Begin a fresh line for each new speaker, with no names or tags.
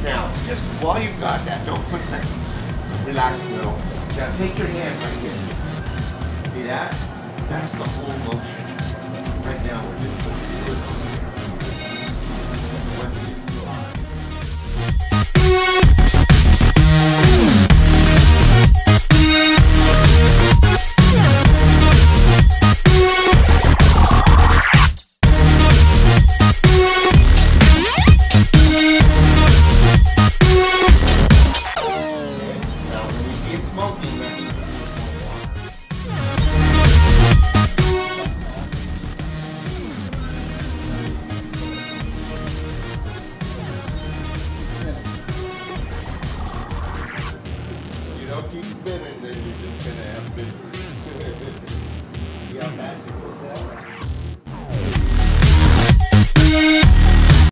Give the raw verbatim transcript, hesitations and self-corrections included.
Now, just while you've got that, don't put that, relax a little. Now take your hand right here. See that? That's the whole motion. Right now, we're just going to do it on here. Don't keep spinning, then you're just gonna have to. See how fast